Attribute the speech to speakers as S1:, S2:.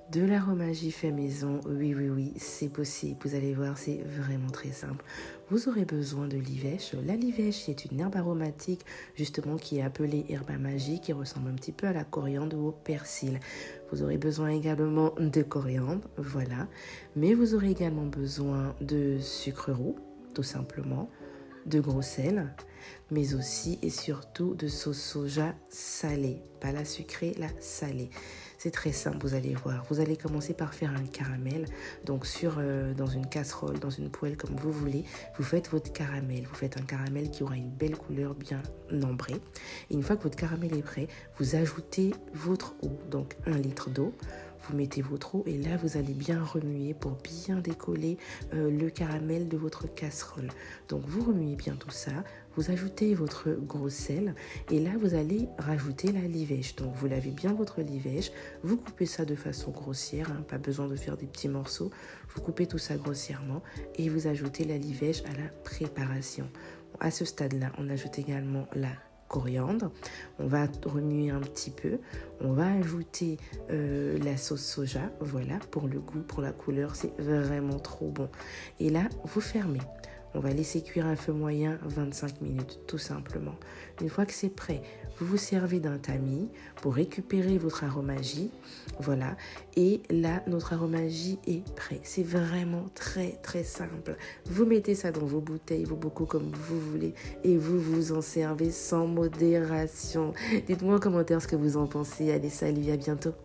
S1: De l'aromagie fait maison, oui, oui, oui, c'est possible. Vous allez voir, c'est vraiment très simple. Vous aurez besoin de l'ivèche. La livèche est une herbe aromatique, justement, qui est appelée herbe à magie, qui ressemble un petit peu à la coriandre ou au persil. Vous aurez besoin également de coriandre, voilà. Mais vous aurez également besoin de sucre roux, tout simplement, de gros sel, mais aussi et surtout de sauce soja salée. Pas la sucrée, la salée. C'est très simple, vous allez voir. Vous allez commencer par faire un caramel. Donc dans une casserole, dans une poêle, comme vous voulez, vous faites votre caramel. Vous faites un caramel qui aura une belle couleur bien ambrée. Et une fois que votre caramel est prêt, vous ajoutez votre eau, donc 1 litre d'eau. Vous mettez votre eau et là, vous allez bien remuer pour bien décoller le caramel de votre casserole. Donc, vous remuez bien tout ça. Vous ajoutez votre gros sel et là, vous allez rajouter la livèche. Donc, vous lavez bien votre livèche. Vous coupez ça de façon grossière, hein, pas besoin de faire des petits morceaux. Vous coupez tout ça grossièrement et vous ajoutez la livèche à la préparation. À ce stade-là, on ajoute également la coriandre, on va remuer un petit peu, on va ajouter la sauce soja, voilà, pour le goût, pour la couleur, c'est vraiment trop bon. Et là, vous fermez. On va laisser cuire à feu moyen 25 minutes, tout simplement. Une fois que c'est prêt, vous vous servez d'un tamis pour récupérer votre aromagie. Voilà. Et là, notre aromagie est prêt. C'est vraiment très, très simple. Vous mettez ça dans vos bouteilles, vos bocaux comme vous voulez et vous vous en servez sans modération. Dites-moi en commentaire ce que vous en pensez. Allez, salut, à bientôt.